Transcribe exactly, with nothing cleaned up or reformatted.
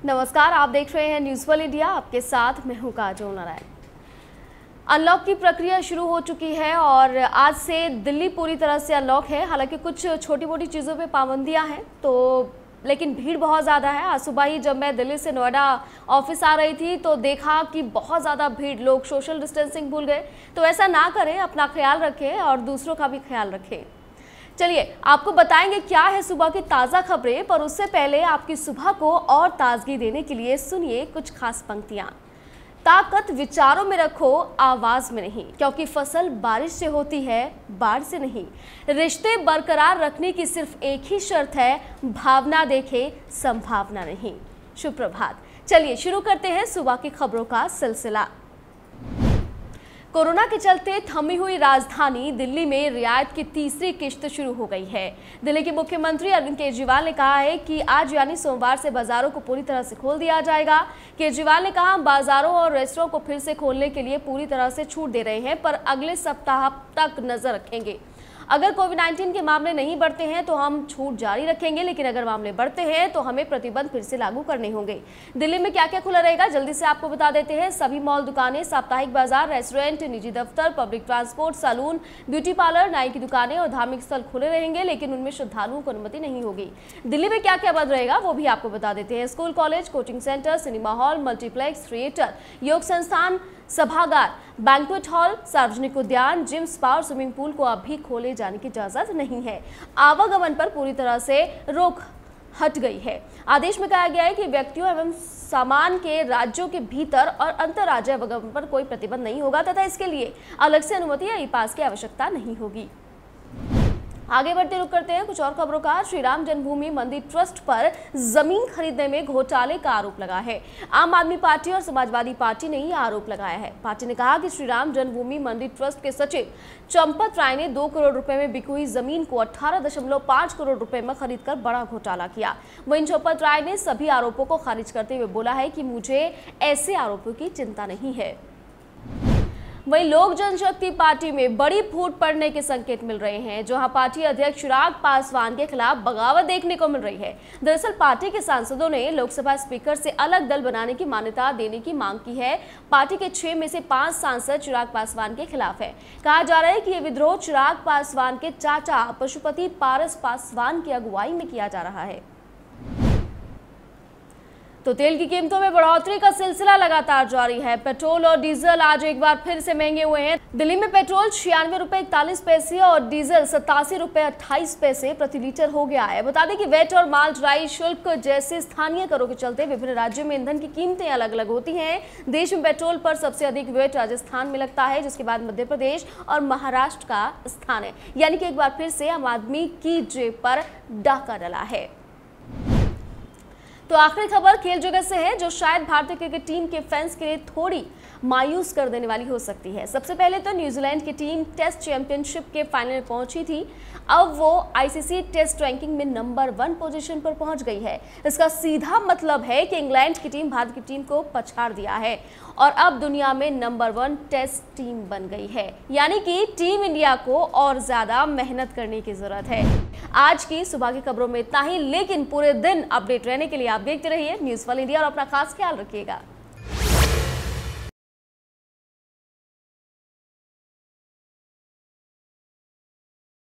नमस्कार, आप देख रहे हैं न्यूज़ वर्ल्ड इंडिया। आपके साथ मैं हूं काजोल नारायण। अनलॉक की प्रक्रिया शुरू हो चुकी है और आज से दिल्ली पूरी तरह से अनलॉक है। हालांकि कुछ छोटी मोटी चीज़ों पे पाबंदियां हैं, तो लेकिन भीड़ बहुत ज़्यादा है। आज सुबह ही जब मैं दिल्ली से नोएडा ऑफिस आ रही थी तो देखा कि बहुत ज़्यादा भीड़, लोग सोशल डिस्टेंसिंग भूल गए। तो ऐसा ना करें, अपना ख्याल रखें और दूसरों का भी ख्याल रखें। चलिए आपको बताएंगे क्या है सुबह की ताज़ा खबरें, पर उससे पहले आपकी सुबह को और ताजगी देने के लिए सुनिए कुछ खास पंक्तियां। ताकत विचारों में रखो, आवाज में नहीं, क्योंकि फसल बारिश से होती है, बाढ़ से नहीं। रिश्ते बरकरार रखने की सिर्फ एक ही शर्त है, भावना देखे, संभावना नहीं। शुभ प्रभात। चलिए शुरू करते हैं सुबह की खबरों का सिलसिला। कोरोना के चलते थमी हुई राजधानी दिल्ली में रियायत की तीसरी किश्त शुरू हो गई है। दिल्ली के मुख्यमंत्री अरविंद केजरीवाल ने कहा है कि आज यानी सोमवार से बाजारों को पूरी तरह से खोल दिया जाएगा। केजरीवाल ने कहा, हम बाजारों और रेस्टोरेंट को फिर से खोलने के लिए पूरी तरह से छूट दे रहे हैं, पर अगले सप्ताह तक नजर रखेंगे। अगर कोविड नाइन्टीन के मामले नहीं बढ़ते हैं तो हम छूट जारी रखेंगे, लेकिन अगर मामले बढ़ते हैं तो हमें प्रतिबंध फिर से लागू करने होंगे। दिल्ली में क्या क्या खुला रहेगा, जल्दी से आपको बता देते हैं। सभी मॉल, दुकानें, साप्ताहिक बाजार, रेस्टोरेंट, निजी दफ्तर, public transport, salon, beauty parlour, नाई की दुकानें और धार्मिक स्थल खुले रहेंगे, लेकिन उनमें श्रद्धालुओं को अनुमति नहीं होगी। दिल्ली में क्या क्या बंद रहेगा वो भी आपको बता देते हैं। School, college, coaching centre, cinema hall, multiplex, theatre, योग संस्थान, सभागार, बैंक्वेट हॉल, सार्वजनिक उद्यान, जिम, स्पा और स्विमिंग पूल को अभी खोले जाने की इजाजत नहीं है। आवागमन पर पूरी तरह से रोक हट गई है। आदेश में कहा गया है कि व्यक्तियों एवं सामान के राज्यों के भीतर और अंतर राज्य आवागमन पर कोई प्रतिबंध नहीं होगा तथा इसके लिए अलग से अनुमति या ई पास की आवश्यकता नहीं होगी। आगे बढ़ते रुक करते हैं कुछ और खबरों का। श्री राम जन्मभूमि मंदिर ट्रस्ट पर जमीन खरीदने में घोटाले का आरोप लगा है। आम आदमी पार्टी और समाजवादी पार्टी ने यह आरोप लगाया है। पार्टी ने कहा कि श्री राम जन्मभूमि मंदिर ट्रस्ट के सचिव चंपत राय ने दो करोड़ रुपए में बिकी हुई जमीन को अठारह दशमलव पाँच करोड़ रुपए में खरीदकर बड़ा घोटाला किया। वहीं चंपत राय ने सभी आरोपों को खारिज करते हुए बोला है कि मुझे ऐसे आरोपों की चिंता नहीं है। वहीं लोक जनशक्ति पार्टी में बड़ी फूट पड़ने के संकेत मिल रहे हैं, जहां पार्टी अध्यक्ष चिराग पासवान के खिलाफ बगावत देखने को मिल रही है। दरअसल पार्टी के सांसदों ने लोकसभा स्पीकर से अलग दल बनाने की मान्यता देने की मांग की है। पार्टी के छह में से पांच सांसद चिराग पासवान के खिलाफ है। कहा जा रहा है कि यह विद्रोह चिराग पासवान के चाचा पशुपति पारस पासवान की अगुवाई में किया जा रहा है। तो तेल की कीमतों में बढ़ोतरी का सिलसिला लगातार जारी है। पेट्रोल और डीजल आज एक बार फिर से महंगे हुए हैं। दिल्ली में पेट्रोल छियानवे रुपए इकतालीस पैसे और डीजल सतासी रुपए अट्ठाईस पैसे प्रति लीटर हो गया है। बता दें कि वेट और माल ढुलाई शुल्क जैसे स्थानीय करों के चलते विभिन्न राज्यों में ईंधन की कीमतें अलग अलग होती हैं। देश में पेट्रोल पर सबसे अधिक वेट राजस्थान में लगता है, जिसके बाद मध्य प्रदेश और महाराष्ट्र का स्थान है। यानी कि एक बार फिर से आम आदमी की जेब पर डाका डला है। तो आखिरी खबर खेल जगत से है, जो शायद भारतीय क्रिकेट टीम के फैंस के लिए थोड़ी मायूस कर देने वाली हो सकती है। सबसे पहले तो न्यूजीलैंड की टीम टेस्ट चैंपियनशिप के फाइनल में पहुंची थी। अब वो आईसीसी टेस्ट रैंकिंग में नंबर वन पोजीशन पर पहुंच गई है। इसका सीधा मतलब है कि इंग्लैंड की टीम भारत की टीम को पछाड़ दिया है और अब दुनिया में नंबर वन टेस्ट टीम बन गई है। यानी कि टीम इंडिया को और ज्यादा मेहनत करने की जरूरत है। आज की सुबह की खबरों में इतना ही, लेकिन पूरे दिन अपडेट रहने के लिए आप देखते रहिए न्यूज़ वर्ल्ड इंडिया और अपना खास ख्याल रखिएगा।